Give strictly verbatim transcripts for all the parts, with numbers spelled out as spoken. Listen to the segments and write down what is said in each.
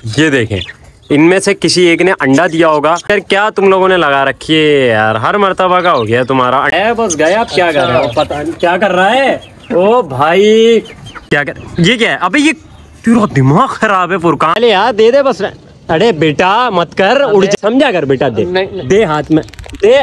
ये देखें, इनमें से किसी एक ने अंडा दिया होगा। यार क्या तुम लोगों ने लगा रखी है यार, हर मर्तबा का हो गया तुम्हारा। ए बस गया, आप क्या कर रहे हो? पता नहीं क्या कर रहा है। ओ भाई क्या कर, ये क्या है? अबे ये तेरा दिमाग खराब है फुरकान। यार दे दे बस। अरे बेटा मत कर, उड़ जा, समझा कर बेटा। दे दे हाथ में दे।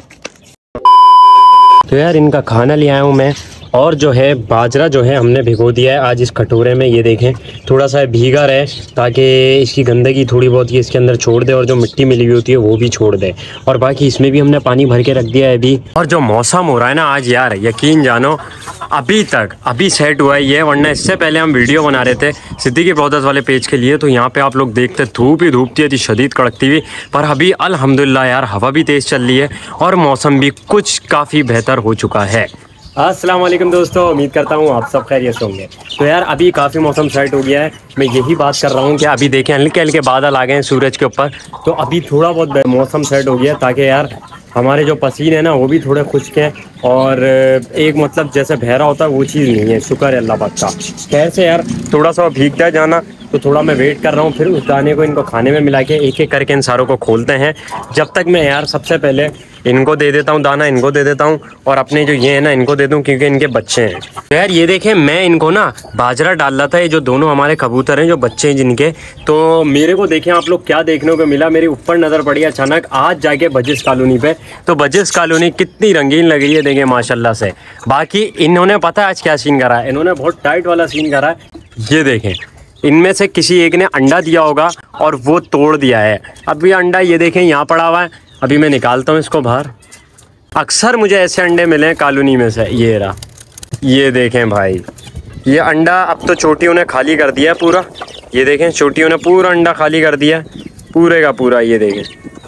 तो यार इनका खाना ले आया हूँ मैं, और जो है बाजरा जो है हमने भिगो दिया है आज इस कटोरे में। ये देखें थोड़ा सा भीगा रहे ताकि इसकी गंदगी थोड़ी बहुत ये इसके अंदर छोड़ दे और जो मिट्टी मिली हुई होती है वो भी छोड़ दे। और बाकी इसमें भी हमने पानी भर के रख दिया है अभी। और जो मौसम हो रहा है ना आज यार, यकीन जानो अभी तक अभी सेट हुआ है ये, वरना इससे पहले हम वीडियो बना रहे थे सिद्दीकी ब्रदर्स वाले पेज के लिए, तो यहाँ पे आप लोग देखते धूप ही धूप थी शदीद कड़कती हुई। पर अभी अल्हम्दुलिल्लाह यार हवा भी तेज़ चल रही है और मौसम भी कुछ काफ़ी बेहतर हो चुका है। अस्सलाम वालेकुम दोस्तों, उम्मीद करता हूँ आप सब खैरियत से होंगे। तो यार अभी काफ़ी मौसम सेट हो गया है। मैं यही बात कर रहा हूँ कि अभी देखें हल्के हल्के बादल आ गए हैं सूरज के ऊपर, तो अभी थोड़ा बहुत मौसम सेट हो गया ताकि यार हमारे जो पसीने हैं ना वो भी थोड़े खुश्क हैं और एक मतलब जैसे बहरा होता है वो चीज़ नहीं है। शुक्र है अल्लाह पाक का। खैर से यार थोड़ा सा भीगता जाना, तो थोड़ा मैं वेट कर रहा हूँ। फिर उस दाने को इनको खाने में मिला के एक एक करके इन सारों को खोलते हैं। जब तक मैं यार सबसे पहले इनको दे देता हूँ दाना, इनको दे देता हूँ और अपने जो ये है ना इनको दे दूँ क्योंकि इनके बच्चे हैं। तो यार ये देखें मैं इनको ना बाजरा डाल रहा था, ये जो दोनों हमारे कबूतर हैं जो बच्चे हैं जिनके, तो मेरे को देखें आप लोग क्या देखने को मिला। मेरी ऊपर नज़र पड़ी अचानक आज जाके बजिस कॉलोनी पे, तो बजिस कॉलोनी कितनी रंगीन लग रही है देखें माशाल्लाह से। बाकी इन्होंने पता है आज क्या सीन करा है, इन्होंने बहुत टाइट वाला सीन करा है। ये देखें इनमें से किसी एक ने अंडा दिया होगा और वो तोड़ दिया है। अब ये अंडा ये देखें यहाँ पड़ा हुआ है, अभी मैं निकालता हूँ इसको बाहर। अक्सर मुझे ऐसे अंडे मिले हैं कॉलोनी में से। ये रहा, ये देखें भाई ये अंडा अब तो चोटियों ने खाली कर दिया है पूरा। ये देखें चोटियों ने पूरा अंडा खाली कर दिया है पूरे का पूरा। ये देखें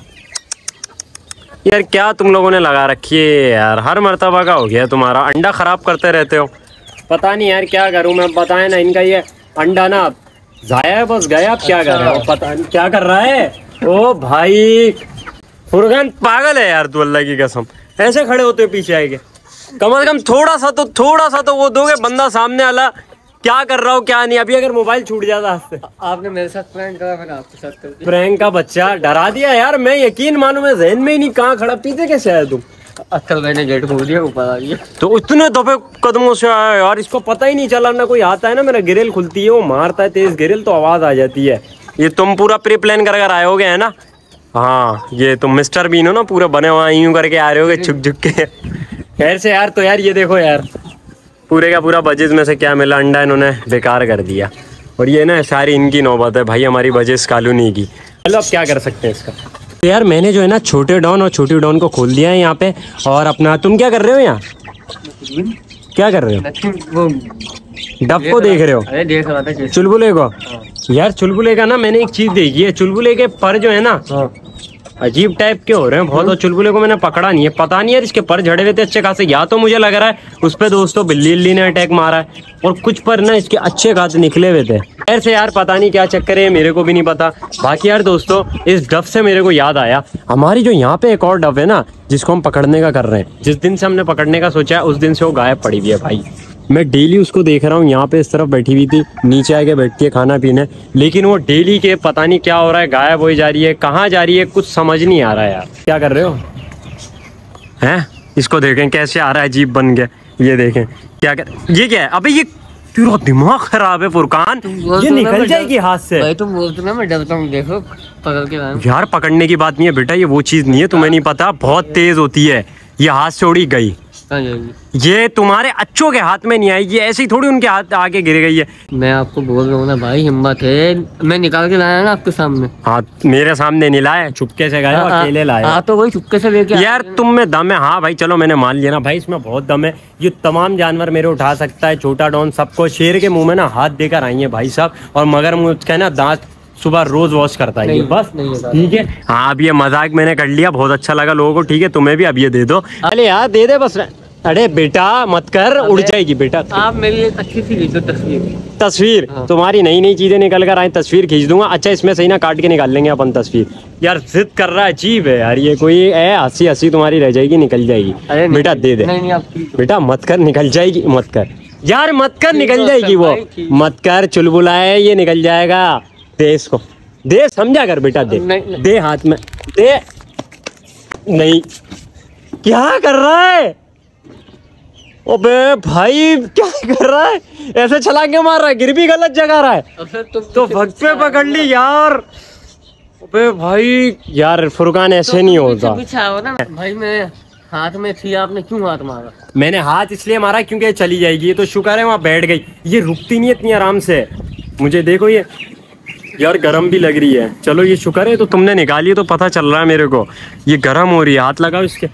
यार क्या तुम लोगों ने लगा रखी है यार, हर मर्तबा का हो गया तुम्हारा। अंडा ख़राब करते रहते हो, पता नहीं यार क्या करूँ मैं। बताएं ना इनका ये अंडा ना जाया है, बस गया। आप क्या कर रहे हो? पता नहीं क्या कर रहा है। ओ भाई फुरकान पागल है यार तू, अल्लाह की कसम। ऐसे खड़े होते पीछे आएंगे, कम से कम थोड़ा सा तो थोड़ा सा तो वो दोगे। बंदा सामने वाला क्या कर रहा हो क्या नहीं। अभी अगर मोबाइल छूट जाता हाथ से। आपने मेरे साथ प्रैंक करा, मैंने आपके साथ कर दिया। प्रैंक का बच्चा डरा दिया यार। मैं यकीन मानू मैं जहन में ही नहीं कहाँ खड़ा, पीछे कैसे आया तुम? अक्ल मैंने गेट खोल दिया, ऊपर आ गया। तो इतने दफे कदमों से आया यार, इसको पता ही नहीं चला ना कोई आता है ना मेरा गिरिल खुलती है वो मारता है तेज गिरिल तो आवाज आ जाती है। ये तुम पूरा प्री प्लान कर कर आए होगे है ना? हाँ ये तुम मिस्टर बीन हो ना, पूरा बने हुआ यूं करके आ रहे होगे झुक झुक के। खैर से यार तो यार ये देखो यार पूरे का पूरा बजिस में से क्या मिला, अंडा इन्होंने बेकार कर दिया। और ये ना सारी इनकी नौबत है भाई हमारी बजिस कॉलोनी की। चलो अब क्या कर सकते हैं इसका। तो यार मैंने जो है ना छोटे डॉन और छोटी डॉन को खोल दिया है यहाँ पे। और अपना तुम क्या कर रहे हो यहाँ? क्या कर रहे हो? वो डब को देख रहे हो? अरे देख रहा था चुलबुले को। यार चुलबुले का ना मैंने एक चीज देखी है, चुलबुले के पर जो है ना अजीब टाइप के हो रहे हैं बहुत। और चुलबुले को मैंने पकड़ा नहीं है, पता नहीं यार इसके पर झड़े हुए थे अच्छे खासे। या तो मुझे लग रहा है उस पे दोस्तों बिल्ली बिल्ली ने अटैक मारा है और कुछ पर ना इसके अच्छे खासे निकले हुए थे। ऐसे यार पता नहीं क्या चक्कर है, मेरे को भी नहीं पता। बाकी यार दोस्तों इस डब से मेरे को याद आया, हमारी जो यहाँ पे एक और डब है ना जिसको हम पकड़ने का कर रहे हैं। जिस दिन से हमने पकड़ने का सोचा है उस दिन से वो गायब पड़ी हुई है भाई। मैं डेली उसको देख रहा हूँ यहाँ पे इस तरफ बैठी हुई थी, नीचे आके बैठती है खाना पीने, लेकिन वो डेली के पता नहीं क्या हो रहा है, गायब हो जा रही है, कहाँ जा रही है कुछ समझ नहीं आ रहा है यार। क्या कर रहे हो हैं? इसको देखें कैसे आ रहा है अजीब बन गया। ये देखें क्या कर, ये क्या है? अबे ये तेरा दिमाग खराब है फुरकान, ये निकल जाएगी हाथ से। भाई तुम बोलते ना मैं डरता हूँ, देखो पकड़ के लाया। यार पकड़ने की बात नहीं है बेटा, ये वो चीज नहीं है, तुम्हें नहीं पता, बहुत तेज होती है। ये हाथ से उड़ी गई, ये तुम्हारे अच्छों के हाथ में नहीं आएगी, ऐसे ही थोड़ी उनके हाथ आके गिर गई है। मैं आपको बोल रहा हूँ ना भाई हिम्मत है, मैं निकाल के लाया ना आपके सामने। हाँ मेरे सामने नहीं लाया, चुपके से गया, अकेले लाया। हाँ तो वही चुपके से लेके यार तुम में दम है। हाँ भाई चलो मैंने मान लिया ना भाई, इसमें बहुत दम है। ये तमाम जानवर मेरे उठा सकता है, छोटा डॉन सबको। शेर के मुंह में ना हाथ देकर आई है भाई साहब, और मगर मुझ का ना दांत सुबह रोज वॉश करता है ये बस। ठीक है हाँ अब ये मजाक मैंने कर लिया, बहुत अच्छा लगा लोगों को। ठीक है तुम्हें भी अब ये दे दो। अरे यार दे दे बस। अरे बेटा मत कर, उड़ जाएगी बेटा। आप मेरे लिए अच्छी सी खींचो तस्वीर। तस्वीर हाँ। तुम्हारी नई नई चीजें निकल कर आए, तस्वीर खींच दूंगा। अच्छा इसमें सही ना काट के निकाल लेंगे अपन तस्वीर। यार जिद कर रहा है, अजीब है यार ये कोई है। हंसी हंसी तुम्हारी रह जाएगी, निकल जाएगी। बेटा दे दे। नहीं, नहीं, बेटा मत कर, निकल जाएगी। मत कर यार, मत कर, निकल जाएगी वो। मत कर, चुलबुला है ये, निकल जाएगा। दे इसको। दे, समझा कर बेटा, दे नहीं, नहीं। दे हाथ में दे। नहीं, क्या कर रहा है? ओबे भाई क्या कर रहा है? ऐसे छलांगे मार रहा है, गिर भी गलत जगह रहा है। तो, तो भग पे पकड़ ली यार। ओबे भाई यार फुरकान ऐसे तो नहीं होता। पीछे आओ ना भाई, मैं हाथ में थी, आपने क्यों हाथ मारा? मैंने हाथ इसलिए मारा क्योंकि ये चली जाएगी। ये तो शुक्र है वहाँ बैठ गई, ये रुकती नहीं इतनी आराम से। मुझे देखो ये यार गरम भी लग रही है। चलो ये शुक्र है तो तुमने निकाली, तो पता चल रहा है मेरे को ये गरम हो रही है। हाथ लगाओ इसके।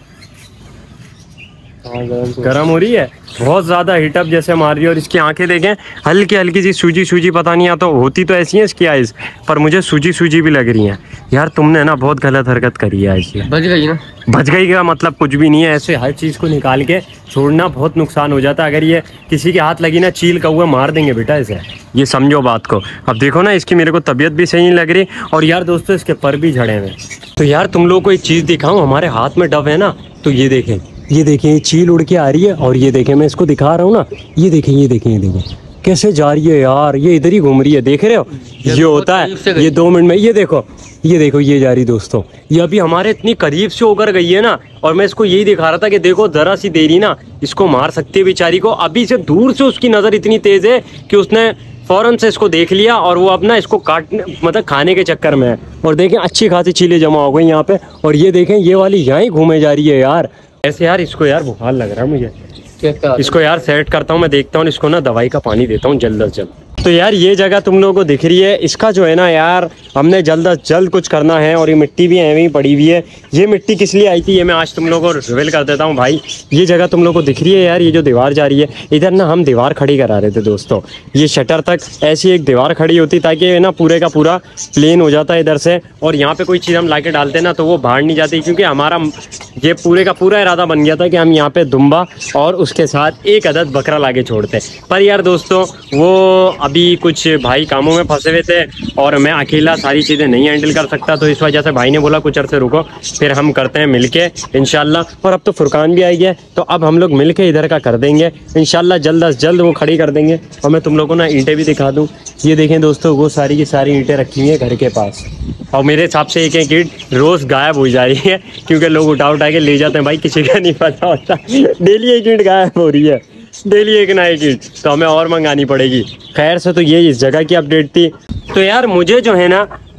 गरम हो रही है, बहुत ज्यादा हीटअप जैसे मार रही है। और इसकी आंखें देखें, हल्की हल्की सी सूजी सूजी, पता नहीं आता होती तो ऐसी है इसकी आइज, पर मुझे सूजी सूजी भी लग रही है। यार तुमने ना बहुत गलत हरकत करी है आज। बच गई ना? बच गई का मतलब कुछ भी नहीं है। ऐसे हर चीज को निकाल के छोड़ना बहुत नुकसान हो जाता है। अगर ये किसी के हाथ लगी ना, चील कौवा मार देंगे बेटा इसे, ये समझो बात को। अब देखो ना, इसकी मेरे को तबीयत भी सही नहीं लग रही, और यार दोस्तों इसके पर भी झड़े हुए। तो यार तुम लोग को एक चीज दिखाऊं, हमारे हाथ में डब है ना, तो ये देखें, ये देखें, ये चील उड़ के आ रही है। और ये देखें, मैं इसको दिखा रहा हूँ ना, ये देखें, ये देखें, ये देखें कैसे जा रही है यार। ये इधर ही घूम रही है, देख रहे हो? ये होता है, ये दो मिनट में, ये देखो, ये देखो, ये जा रही दोस्तों। ये अभी हमारे इतनी करीब से होकर गई है ना, और मैं इसको यही दिखा रहा था कि देखो जरा सी देरी ना इसको मार सकती है बेचारी को। अभी से दूर से उसकी नज़र इतनी तेज है कि उसने फौरन से इसको देख लिया, और वो अपना इसको काटने मतलब खाने के चक्कर में है। और देखें अच्छी खासी चीलें जमा हो गई यहाँ पे। और ये देखें, ये वाली यहाँ ही घूमे जा रही है यार। ऐसे यार इसको यार बुखार लग रहा है मुझे, इसको यार सेट करता हूँ मैं, देखता हूँ इसको ना दवाई का पानी देता हूँ जल्द अज जल्द। तो यार ये जगह तुम लोगों को दिख रही है, इसका जो है ना यार हमने जल्द अज जल्द कुछ करना है। और ये मिट्टी भी ऐਵੇਂ ही पड़ी हुई है। ये मिट्टी किस लिए आई थी ये मैं आज तुम लोगों को रिवील कर देता हूँ भाई। ये जगह तुम लोगों को दिख रही है यार, ये जो दीवार जा रही है इधर ना, हम दीवार खड़ी करा रहे थे दोस्तों। ये शटर तक ऐसी एक दीवार खड़ी होती ताकि ना पूरे का पूरा प्लेन हो जाता है इधर से। और यहाँ पे कोई चीज़ हम ला के डालते ना तो वो बाहर नहीं जाती, क्योंकि हमारा ये पूरे का पूरा इरादा बन गया था कि हम यहाँ पे दुम्बा और उसके साथ एक अदद बकरा ला के छोड़ते। पर यार दोस्तों वो अभी कुछ भाई कामों में फंसे हुए थे, और मैं अकेला सारी चीज़ें नहीं हैंडल कर सकता, तो इस वजह से भाई ने बोला कुछ अरसे रुको, फिर हम करते हैं मिलके इंशाल्लाह। और अब तो फुरकान भी आई है, तो अब हम लोग मिलके इधर का कर देंगे इंशाल्लाह, जल्द अज जल्द वो खड़ी कर देंगे। और मैं तुम लोगों को ना ईंटें भी दिखा दूँ। ये देखें दोस्तों, वो सारी की सारी ईंटें रखी हुई हैं घर के पास, और मेरे हिसाब से एक एक ईंट रोज़ गायब हो जा रही है, क्योंकि लोग उठा उठा के ले जाते हैं भाई, किसी का नहीं पता होता। डेली एक ईंट गायब हो रही है, डेली एक ना एक ईंट, तो हमें और मंगानी पड़ेगी। खैर से तो ये इस जगह की अपडेट थी। तो यार मुझे जो है ना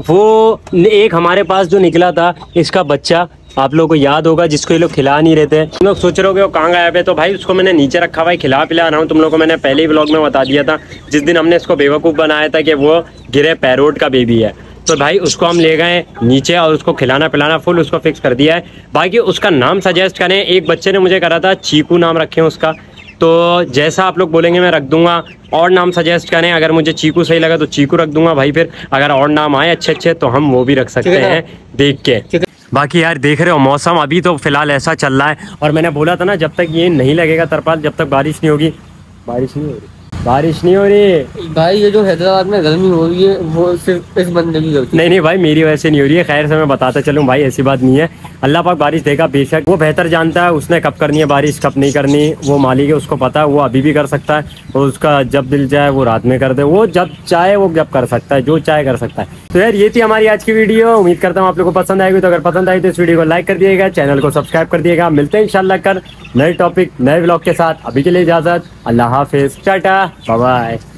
वो एक हमारे पास जो निकला था इसका बच्चा, आप लोगों को याद होगा, जिसको ये लोग खिला नहीं रहे थे। तुम लोग सोच रहे हो वो कहाँ गायब है, तो भाई उसको मैंने नीचे रखा हुआ है, खिला पिला रहा हूँ। तुम लोगों को मैंने पहले ही व्लॉग में बता दिया था, जिस दिन हमने इसको बेवकूफ़ बनाया था कि वो गिरे पैरोट का बेबी है। तो भाई उसको हम ले गए नीचे और उसको खिलाना पिलाना फुल उसको फिक्स कर दिया है। बाकी उसका नाम सजेस्ट करें, एक बच्चे ने मुझे करा था चीकू नाम रखें उसका, तो जैसा आप लोग बोलेंगे मैं रख दूंगा। और नाम सजेस्ट करें, अगर मुझे चीकू सही लगा तो चीकू रख दूंगा भाई। फिर अगर और नाम आए अच्छे अच्छे तो हम वो भी रख सकते हैं देख के। बाकी यार देख रहे हो मौसम अभी तो फिलहाल ऐसा चल रहा है, और मैंने बोला था ना जब तक ये नहीं लगेगा तरपाल, जब तक बारिश नहीं होगी, बारिश नहीं हो रही, बारिश नहीं हो रही भाई। ये जो हैदराबाद में गर्मी हो रही है वो सिर्फ इस बंदे की गलती। नहीं नहीं भाई, मेरी वजह से नहीं हो रही है। खैर से मैं बताता चलूँ भाई, ऐसी बात नहीं है, अल्लाह पाक बारिश देगा बेशक, वो बेहतर जानता है उसने कब करनी है बारिश कब नहीं करनी, वो मालिक है उसको पता है, वो अभी भी कर सकता है, और उसका जब दिल चाहे वो रात में कर दे, वो जब चाहे वो जब कर सकता है, जो चाहे कर सकता है। तो यार ये थी हमारी आज की वीडियो, उम्मीद करता हूँ आप लोगों को पसंद आएगी। तो अगर पसंद आई तो इस वीडियो को लाइक कर दिएगा, चैनल को सब्सक्राइब कर दिएगा। मिलते हैं इंशाल्लाह कर नए टॉपिक नए व्लॉग के साथ। अभी के लिए इजाजत, अल्लाह हाफिज, टाटा बाय बाय।